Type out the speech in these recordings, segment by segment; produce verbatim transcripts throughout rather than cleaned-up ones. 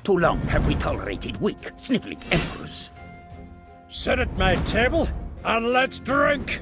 too long have we tolerated weak, sniffling emperors. Sit at my table, and let's drink!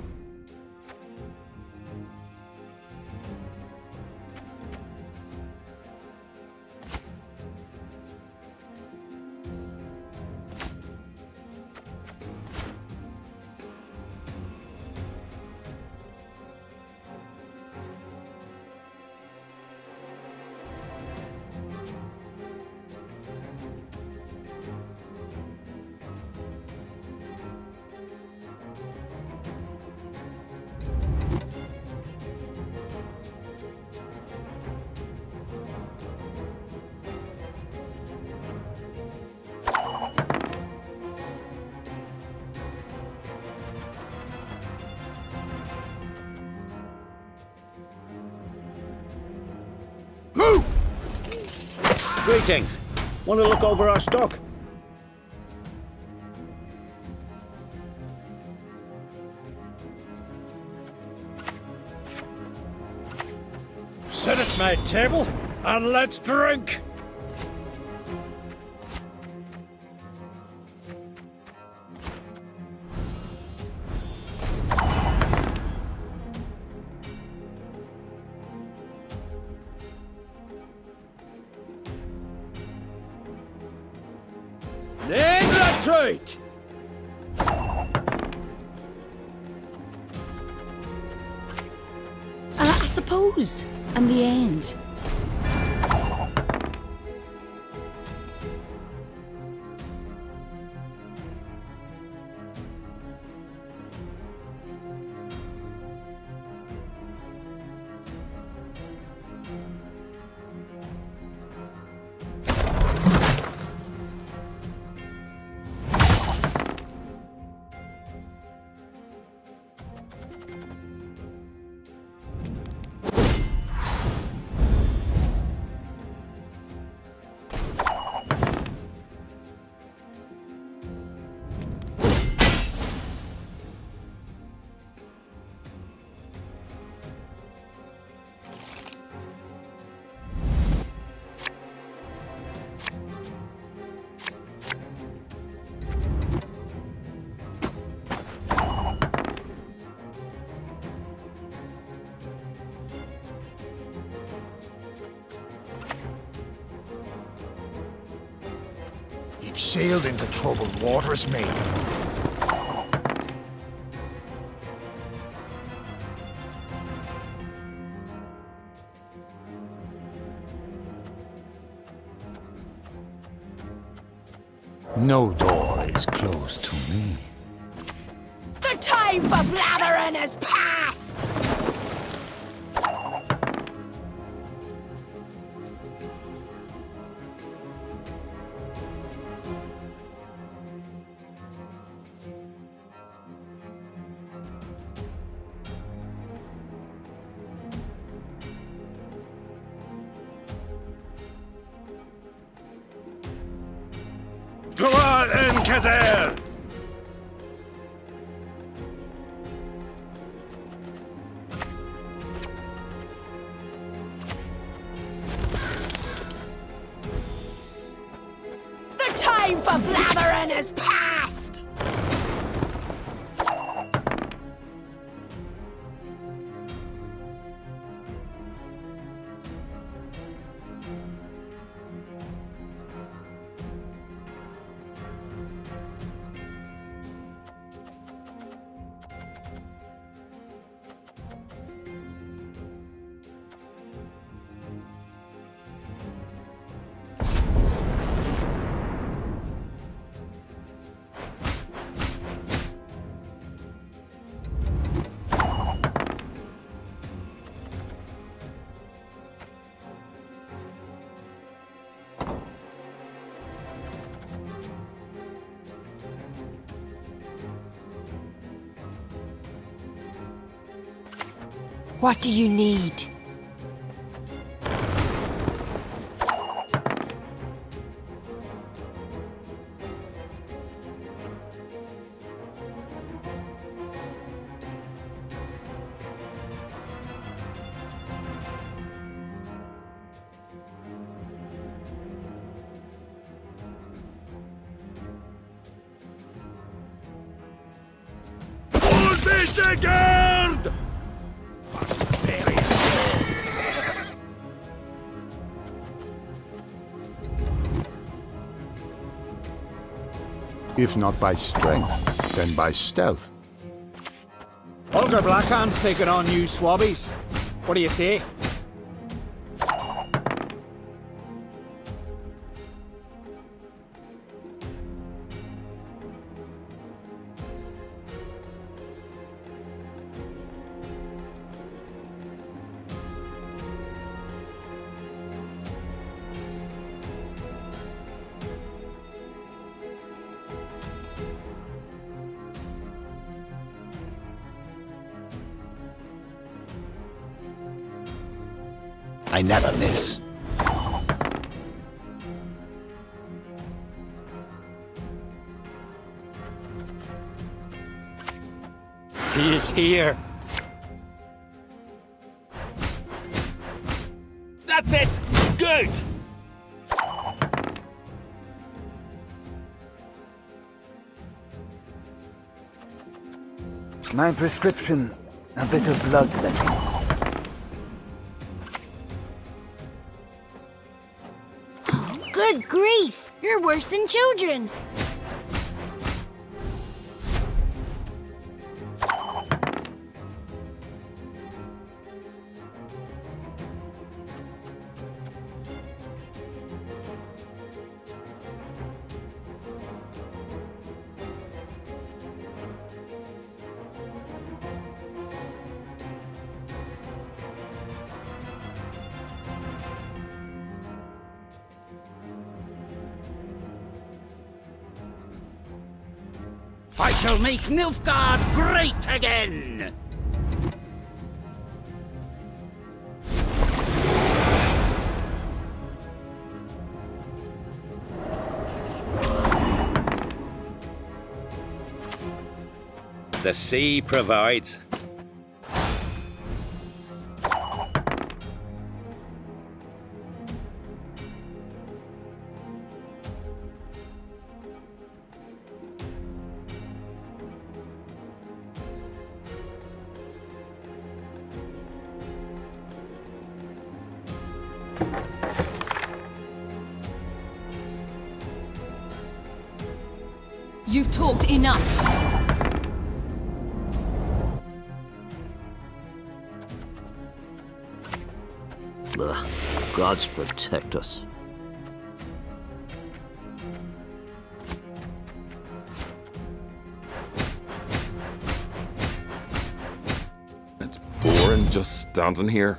Greetings. Want to look over our stock? Sit at my table, and let's drink! Right. Uh, I suppose, and the end. You've sailed into troubled waters, mate. No door is closed to me. The time for blathering is past! Gloire en Kazer! The time for blathering is past! What do you need? Sigurd! If not by strength, then by stealth. Holger Blackhand's taking on you swabbies. What do you say? I never miss. He is here. That's it! Good! My prescription, a bit of bloodletting. Good grief! You're worse than children! I shall make Nilfgaard great again! The sea provides. You've talked enough. Ugh, gods protect us. It's boring just standing here.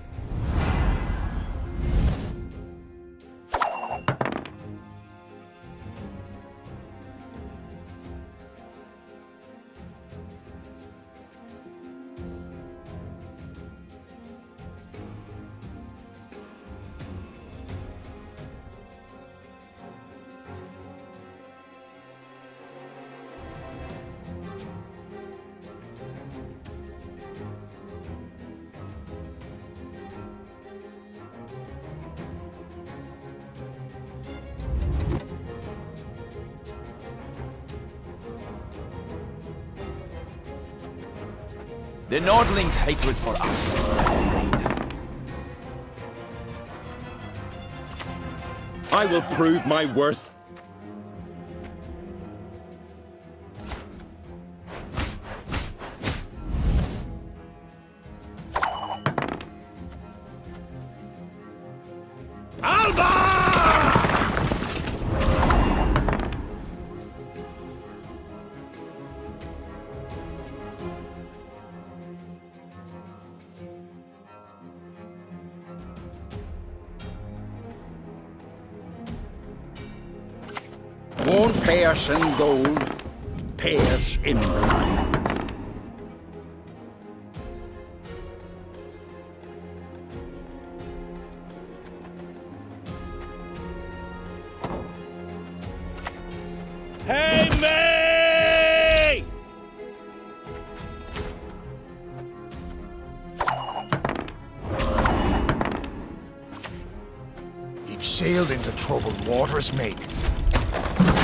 The Nordlings' hatred for us. I will prove my worth. Won't pierce in gold, pierce in blood. Hey, me! You've sailed into troubled waters, mate.